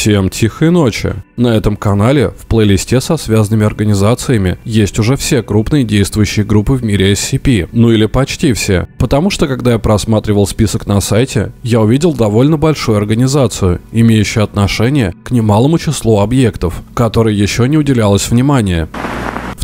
Всем тихой ночи! На этом канале в плейлисте со связанными организациями есть уже все крупные действующие группы в мире SCP, ну или почти все, потому что когда я просматривал список на сайте, я увидел довольно большую организацию, имеющую отношение к немалому числу объектов, которой еще не уделялось внимания. В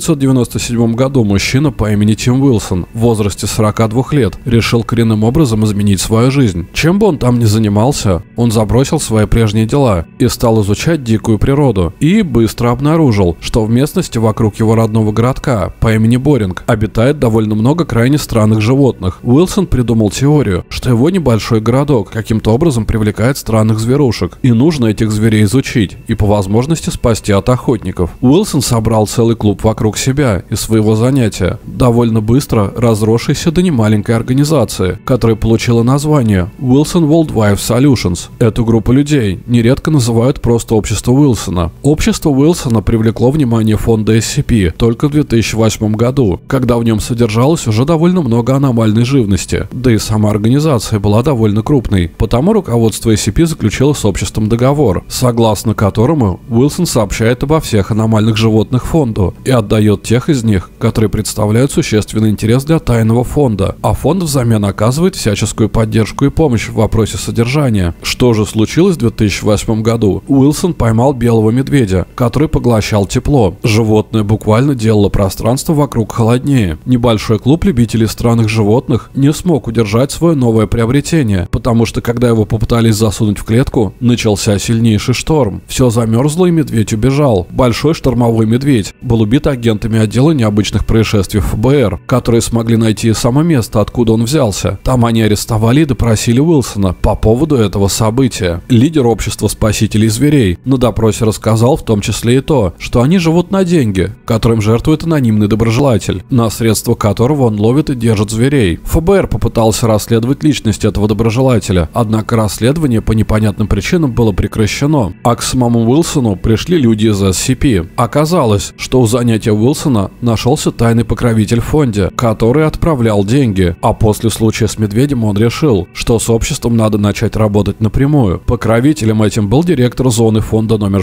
1997 году мужчина по имени Тим Уилсон в возрасте 42 лет решил коренным образом изменить свою жизнь. Чем бы он там ни занимался, он забросил свои прежние дела и стал изучать дикую природу. И быстро обнаружил, что в местности вокруг его родного городка по имени Боринг обитает довольно много крайне странных животных. Уилсон придумал теорию, что его небольшой городок каким-то образом привлекает странных зверушек, и нужно этих зверей изучить и по возможности спасти от охотников. Уилсон собрал целый клуб вокруг себя и своего занятия, довольно быстро разросшейся до немаленькой организации, которая получила название Wilson Worldwide Solutions. Эту группу людей нередко называют просто Общество Уилсона. Общество Уилсона привлекло внимание фонда SCP только в 2008 году, когда в нем содержалось уже довольно много аномальной живности, да и сама организация была довольно крупной, потому руководство SCP заключило с обществом договор, согласно которому Уилсон сообщает обо всех аномальных животных фонду и отдает тех из них, которые представляют существенный интерес для тайного фонда, а фонд взамен оказывает всяческую поддержку и помощь в вопросе содержания. Что же случилось в 2008 году? Уилсон поймал белого медведя, который поглощал тепло. Животное буквально делало пространство вокруг холоднее. Небольшой клуб любителей странных животных не смог удержать свое новое приобретение, потому что когда его попытались засунуть в клетку, начался сильнейший шторм. Все замерзло и медведь убежал. Большой штормовой медведь был убит агентами отдела необычных происшествий ФБР, которые смогли найти само место, откуда он взялся. Там они арестовали и допросили Уилсона по поводу этого события. Лидер общества спасителей зверей на допросе рассказал в том числе и то, что они живут на деньги, которым жертвует анонимный доброжелатель, на средства которого он ловит и держит зверей. ФБР попытался расследовать личность этого доброжелателя, однако расследование по непонятным причинам было прекращено, а к самому Уилсону пришли люди из SCP. Оказалось, что у занятия Уилсона нашелся тайный покровитель в фонде, который отправлял деньги, а после случая с медведем он решил, что с обществом надо начать работать напрямую. Покровителем этим был директор зоны фонда номер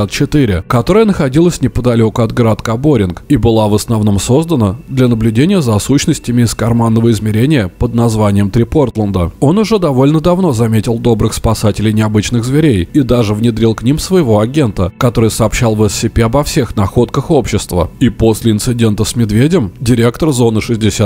64, которая находилась неподалеку от городка Боринг и была в основном создана для наблюдения за сущностями из карманного измерения под названием Три Портленда. Он уже довольно давно заметил добрых спасателей необычных зверей и даже внедрил к ним своего агента, который сообщал в SCP обо всех находках общества. И после инцидента с медведем директор зоны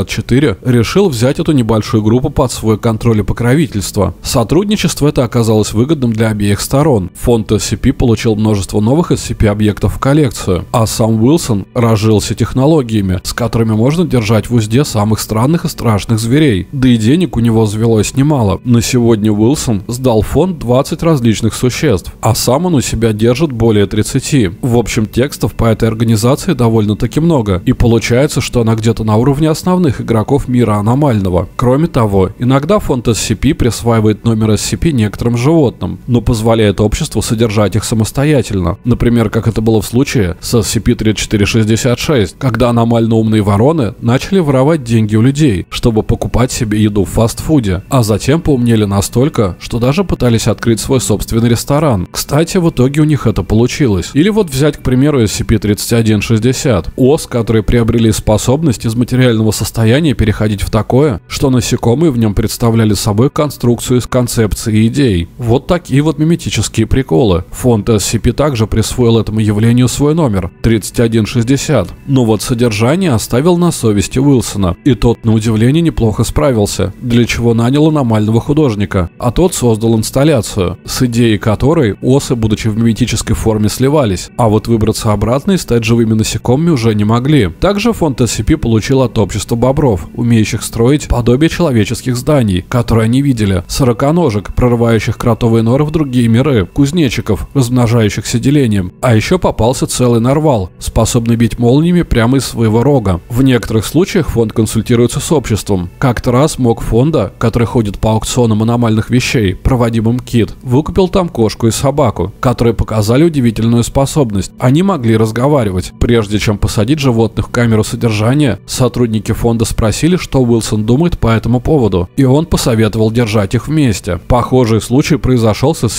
64 решил взять эту небольшую группу под свой контроль и покровительство. Сотрудничество это оказалось выгодным для обеих сторон. Фонд SCP получил множество новых SCP-объектов в коллекцию, а сам Уилсон разжился технологиями, с которыми можно держать в узде самых странных и страшных зверей. Да и денег у него завелось немало. На сегодня Уилсон сдал в фонд 20 различных существ, а сам он у себя держит более 30. В общем, текстов по этой организации довольно-таки много, и получается, что она где-то на уровне основных игроков мира аномального. Кроме того, иногда фонд SCP присваивает номер SCP некоторым животным, но позволяет обществу содержать их самостоятельно. Например, как это было в случае с SCP-3466, когда аномально умные вороны начали воровать деньги у людей, чтобы покупать себе еду в фастфуде, а затем поумнели настолько, что даже пытались открыть свой собственный ресторан. Кстати, в итоге у них это получилось. Или вот взять, к примеру, SCP-3160, ос, которые приобрели способность из материального состояния переходить в такое, что насекомые в нем представляли собой конструкцию из концепций и идей. Вот такие вот миметические приколы. Фонд SCP также присвоил этому явлению свой номер 3160, но вот содержание оставил на совести Уилсона, и тот на удивление неплохо справился, для чего нанял аномального художника, а тот создал инсталляцию, с идеей которой осы, будучи в миметической форме, сливались, а вот выбраться обратно и стать живыми насекомыми уже не могли. Также фонд SCP получил от общества бобров, умеющих строить подобие человеческих зданий, которые они видели, сороконожек, прорывающих кротовые норы в другие миры, кузнечиков, размножающихся делением, а еще попался целый нарвал, способный бить молниями прямо из своего рога. В некоторых случаях фонд консультируется с обществом. Как-то раз мог фонда, который ходит по аукционам аномальных вещей, проводимым КИТ, выкупил там кошку и собаку, которые показали удивительную способность. Они могли разговаривать, Прежде чем посадить животных в камеру содержания, сотрудники фонда спросили, что Уилсон думает по этому поводу, и он посоветовал держать их вместе. Похожий случай произошел с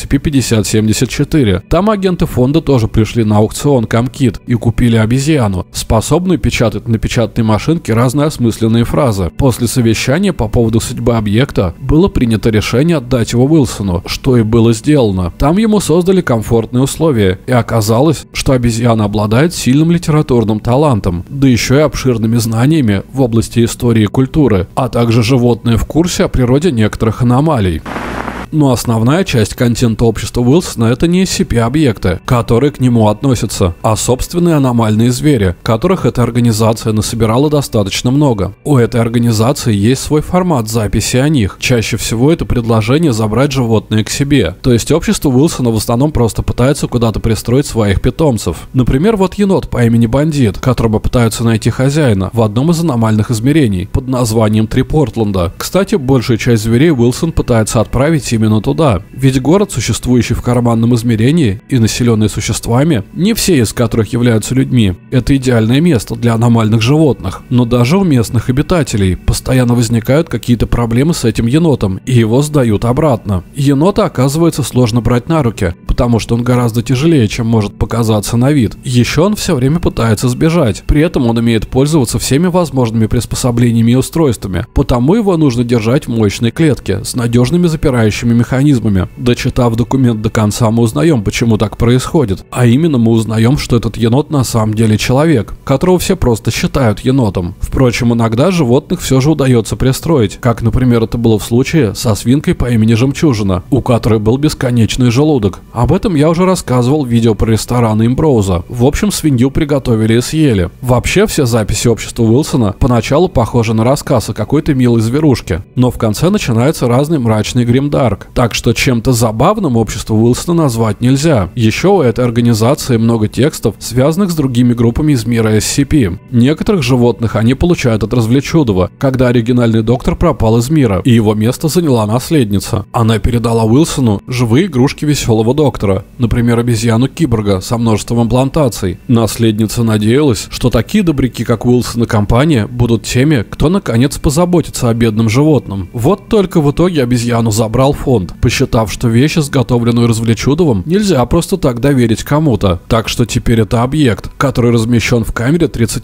SCP-5074. Там агенты фонда тоже пришли на аукцион ComKit и купили обезьяну, способную печатать на печатной машинке разные осмысленные фразы. После совещания по поводу судьбы объекта было принято решение отдать его Уилсону, что и было сделано. Там ему создали комфортные условия, и оказалось, что обезьяна обладает сильным литературным талантом, да еще и обширными знаниями в области истории и культуры, а также животные в курсе о природе некоторых аномалий. Но основная часть контента общества Уилсона — это не SCP-объекты, которые к нему относятся, а собственные аномальные звери, которых эта организация насобирала достаточно много. У этой организации есть свой формат записи о них. Чаще всего это предложение забрать животные к себе. То есть общество Уилсона в основном просто пытается куда-то пристроить своих питомцев. Например, вот енот по имени Бандит, которого пытаются найти хозяина в одном из аномальных измерений под названием Три Портленда. Кстати, большую часть зверей Уилсон пытается отправить именно туда. Ведь город, существующий в карманном измерении и населенный существами, не все из которых являются людьми, это идеальное место для аномальных животных. Но даже у местных обитателей постоянно возникают какие-то проблемы с этим енотом, и его сдают обратно. Енота оказывается сложно брать на руки, потому что он гораздо тяжелее, чем может показаться на вид. Еще он все время пытается сбежать, при этом он умеет пользоваться всеми возможными приспособлениями и устройствами, потому его нужно держать в мощной клетке с надежными запирающими механизмами. Дочитав документ до конца, мы узнаем, почему так происходит. А именно, мы узнаем, что этот енот на самом деле человек, которого все просто считают енотом. Впрочем, иногда животных все же удается пристроить, как, например, это было в случае со свинкой по имени Жемчужина, у которой был бесконечный желудок. Об этом я уже рассказывал в видео про рестораны Имброуза. В общем, свинью приготовили и съели. Вообще, все записи общества Уилсона поначалу похожи на рассказ о какой-то милой зверушке, но в конце начинается разный мрачный гримдарк. Так что чем-то забавным общество Уилсона назвать нельзя. Еще у этой организации много текстов, связанных с другими группами из мира SCP. Некоторых животных они получают от Развлечудова, когда оригинальный доктор пропал из мира, и его место заняла наследница. Она передала Уилсону живые игрушки веселого доктора, например, обезьяну-киборга со множеством имплантаций. Наследница надеялась, что такие добряки, как Уилсон и компания, будут теми, кто наконец позаботится о бедном животном. Вот только в итоге обезьяну забрал фонд, посчитав, что вещь, изготовленную Развлечудовым, нельзя просто так доверить кому-то. Так что теперь это объект, который размещен в камере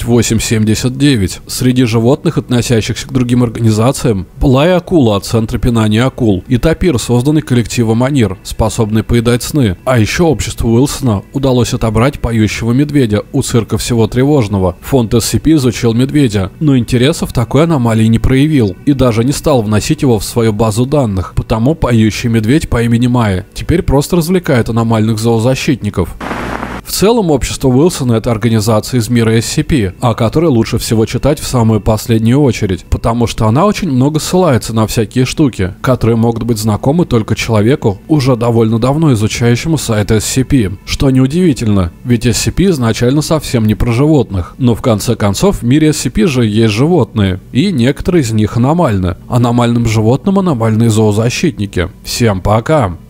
3879. Среди животных, относящихся к другим организациям, была и акула от Центра пинания акул, и тапир, созданный коллективом Анир, способный поедать сны. А еще обществу Уилсона удалось отобрать поющего медведя у цирка Всего Тревожного. Фонд SCP изучил медведя, но интереса в такой аномалии не проявил и даже не стал вносить его в свою базу данных, потому поющий медведь по имени Майя теперь просто развлекает аномальных зоозащитников. В целом, общество Уилсона — это организация из мира SCP, о которой лучше всего читать в самую последнюю очередь, потому что она очень много ссылается на всякие штуки, которые могут быть знакомы только человеку, уже довольно давно изучающему сайт SCP. Что неудивительно, ведь SCP изначально совсем не про животных, но в конце концов в мире SCP же есть животные, и некоторые из них аномальны. Аномальным животным аномальные зоозащитники. Всем пока!